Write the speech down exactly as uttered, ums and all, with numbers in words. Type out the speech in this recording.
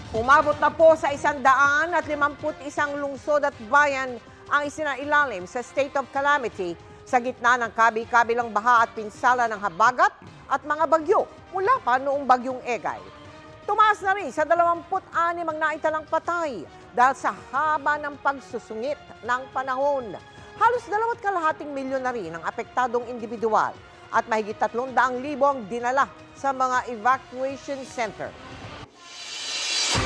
Umabot na po sa isang daan at limamput isang lungsod at bayan ang isinailalim sa state of calamity sa gitna ng kabi-kabilang baha at pinsala ng habagat at mga bagyo mula pa noong bagyong Egay. Tumaas na rin sa dalawampu't anim ang naitalang patay dahil sa haba ng pagsusungit ng panahon. Halos dalawat kalahating milyon na rin ang apektadong individual at mahigit tatlong daang libo ang dinala sa mga evacuation center.